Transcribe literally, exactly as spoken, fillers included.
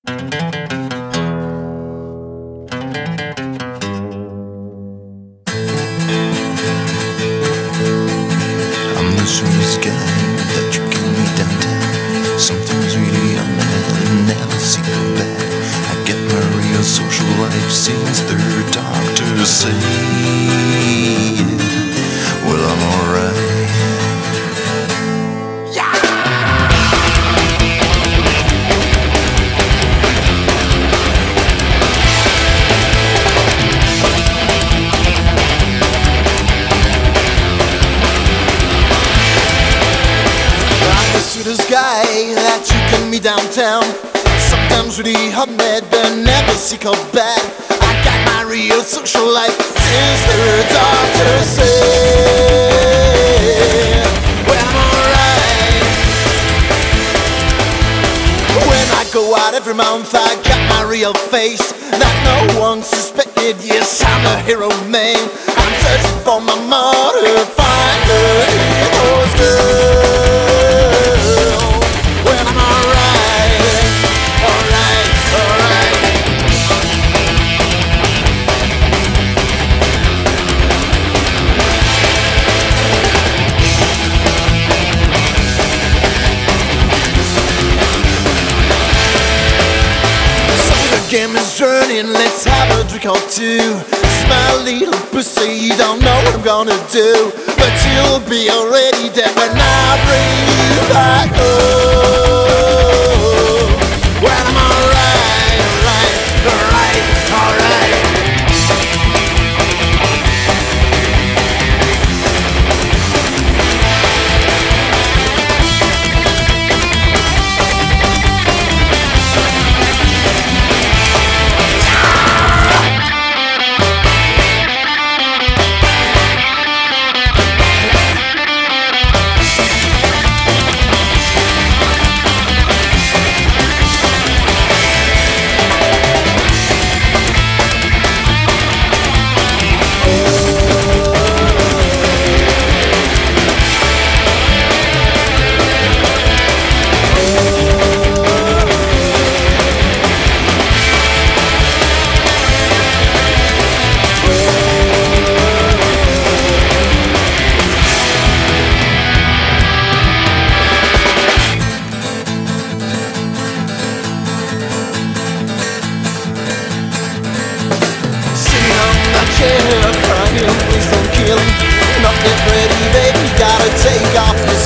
I'm the sweetest guy that you can meet downtown. Sometimes really I'm mad, never see the bad. I get my real social life since the doctor say, well, I'm alright. This guy that you can meet downtown. Sometimes really hot mad, but never sick or bad. I got my real social life since the doctor said, well, I'm alright. When I go out every month, I got my real face that no one suspected. Yes, I'm a hero man. I'm searching for my mother, find her hero's girl. Game is turning, let's have a drink or two. Smile, little pussy, you don't know what I'm gonna do, but you'll be already dead when I bring you back home. Well, I'm alright, alright, alright, alright. Crying, please don't kill him. Not yet ready, baby, gotta take off.